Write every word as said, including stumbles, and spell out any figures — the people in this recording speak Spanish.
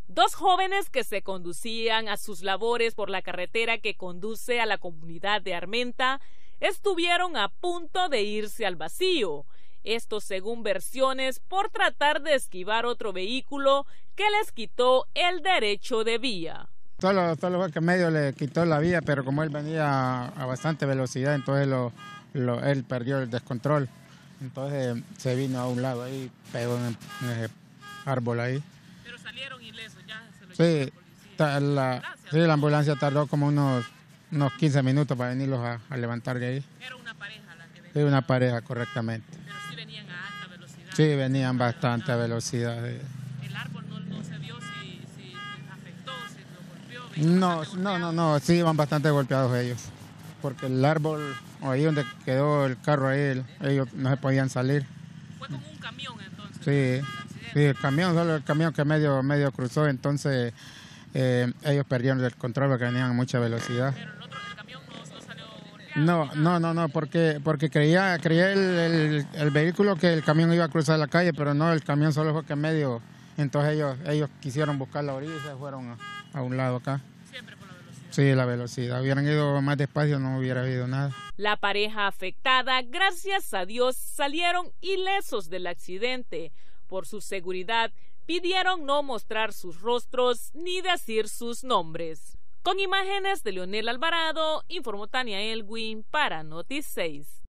Dos jóvenes que se conducían a sus labores por la carretera que conduce a la comunidad de Armenta estuvieron a punto de irse al vacío. Esto según versiones por tratar de esquivar otro vehículo que les quitó el derecho de vía. Solo, solo fue que medio le quitó la vía, pero como él venía a, a bastante velocidad, entonces lo, lo, él perdió el descontrol. Entonces se vino a un lado ahí, pegó en, en ese árbol ahí. Pero salieron ilesos, ya se lo sí, llevó la policía. La, sí, la ambulancia tardó como unos, unos quince minutos para venirlos a, a levantar de ahí. Era una pareja la que venía. Sí, una pareja, correctamente. Pero sí venían a alta velocidad. Sí, venían bastante a velocidad. Sí. El árbol no, no se vio si, si afectó, si lo golpeó. No, no, no, no, sí iban bastante golpeados ellos. Porque el árbol, o ahí donde quedó el carro, ahí, ellos no se podían salir. Fue como un camión entonces. Sí, sí, el camión, solo el camión que medio, medio cruzó, entonces eh, ellos perdieron el control porque venían a mucha velocidad. Pero el, otro, el camión no, no salió golpeado. No, no, no, no, porque, porque creía, creía el, el, el vehículo que el camión iba a cruzar la calle, pero no, el camión solo fue que medio, entonces ellos, ellos quisieron buscar la orilla y se fueron a, a un lado acá. Siempre por la velocidad. Sí, la velocidad. Hubieran ido más despacio, no hubiera habido nada. La pareja afectada, gracias a Dios, salieron ilesos del accidente. Por su seguridad, pidieron no mostrar sus rostros ni decir sus nombres. Con imágenes de Leonel Alvarado, informó Tania Elwin para Noti seis.